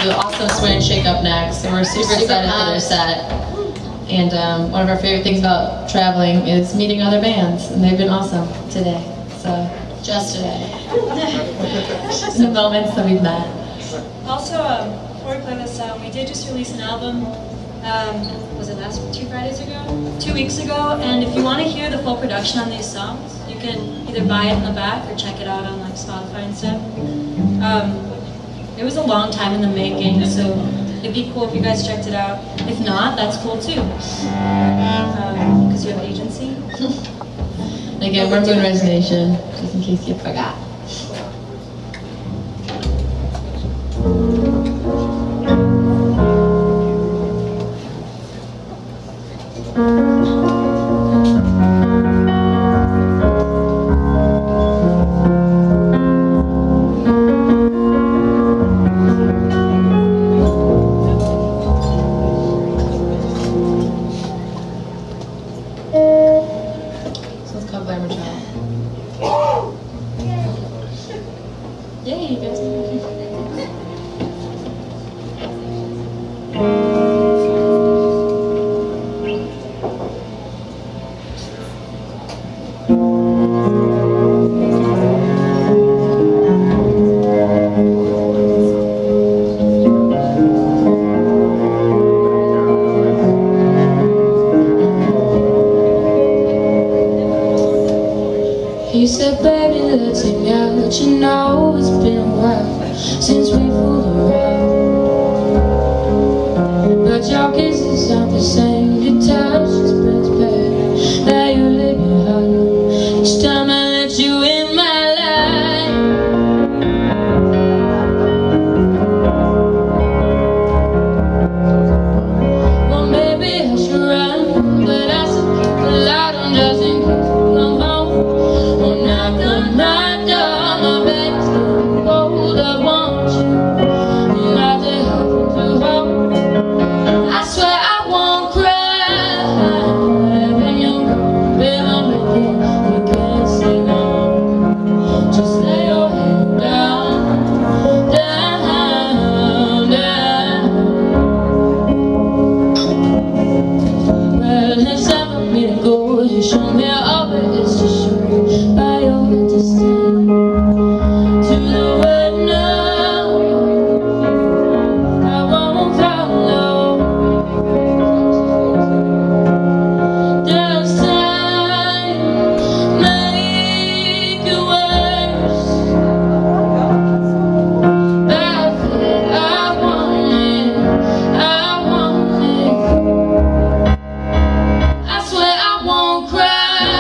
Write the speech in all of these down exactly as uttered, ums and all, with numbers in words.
do Awesome Sway and Shake up next, and we're super, super excited for their set. And um, one of our favorite things about traveling is meeting other bands, and they've been awesome today. So, just today. The moments that we've met. Also, um, before we play this song, we did just release an album. Um, was it last two Fridays ago? Two weeks ago. And if you want to hear the full production on these songs, you can either buy it in the back or check it out on like Spotify and stuff. Um, it was a long time in the making, so it'd be cool if you guys checked it out. If not, that's cool too, because um, you have agency. And again, we're Moonrise Nation, just in case you forgot. Glamour. Yay, you guys. He said, baby, let's hang out. You know it's been a while since we fooled around, but your kisses aren't the same. Your touch is breath bad. That you leave me hollow each time I let you in my life. Well, maybe I should run, but I still keep the light on just in case you come home. Knock on my door, my bed's getting cold. I want you not to help to hold. I swear I won't cry when you're gone, babe. I'm looking, we can't stay long. Just lay your head down, down, down. Well, it's time for me to go. You show me all there is to show. By your destiny to the word no, I won't follow. Does time make it worse? That's it, I want it, I want it. I swear I won't cry.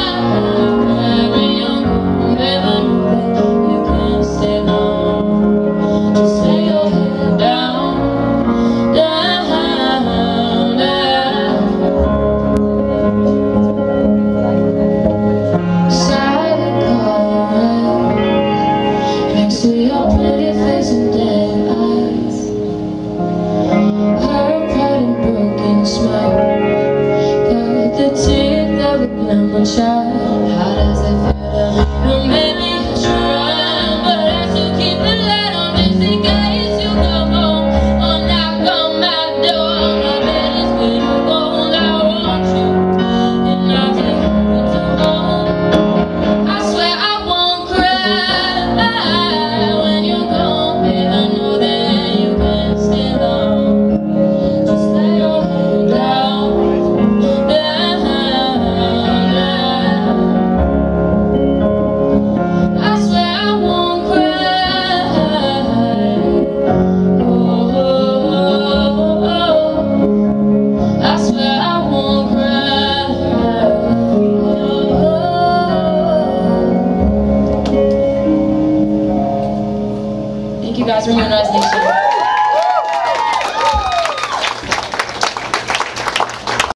Glamour child, how does it feel to be? Well, maybe I should run, but I still keep the light on just in case you come home or knock on my door. My bed is getting cold. I want you and not to help to hold. I swear I won't cry when you're gone, babe. I know that you can't stay long. Just lay your head down, down. Thank you guys for Moonrise Nation.